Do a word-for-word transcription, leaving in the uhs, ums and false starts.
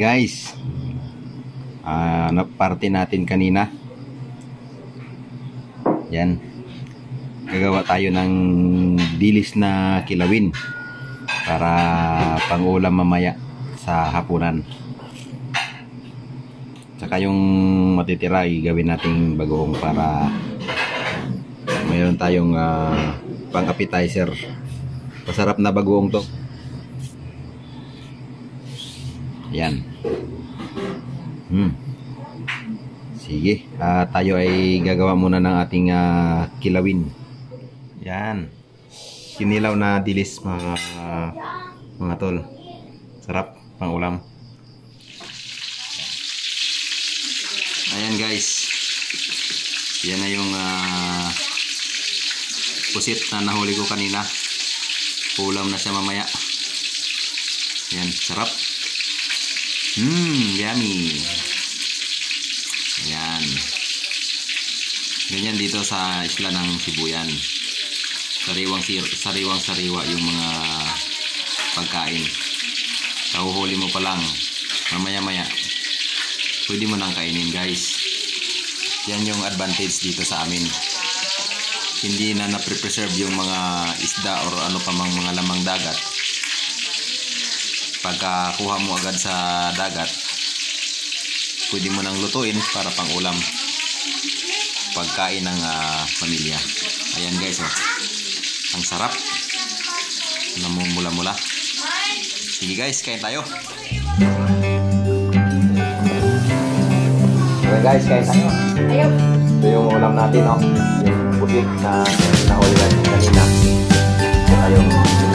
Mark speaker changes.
Speaker 1: guys, uh, naparte natin kanina. Yan, gagawa tayo ng dilis na kilawin para pang-ulam mamaya sa hapunan. Tsaka yung matitira ay gawin nating bagoong para mayroon tayong uh, pang-appetizer. Masarap na bagoong to. Yan. Hmm. Sige, uh, tayo ay gagawa muna ng ating uh, kilawin. Yan. Kinilaw na dilis mga uh, mga tol. Sarap pang ulam. Ayan guys. Yan na yung uh, pusit na nahuli ko kanina. Ulam na siya mamaya. Yan, sarap. Mmm, yummy. Ayan. Ganyan dito sa isla ng Sibuyan. Sariwang sariwang sariwa yung mga pagkain. Kahuhuli mo pa lang. Mamaya maya pwede mo nang kainin guys. Yan yung advantage dito sa amin. Hindi na na-preserve yung mga isda or ano pa mang mga lamang dagat. Pagkakuha mo agad sa dagat, pwede mo nang lutuin para pang ulam, pagkain ng uh, pamilya. Ayan guys, oh. Ang sarap, namumula-mula. Sige guys, kain tayo. Okay guys, kain tayo.
Speaker 2: Ayaw.
Speaker 1: Ito yung ulam natin, oh. Yung pusit na nahuli natin kanina. Ito yung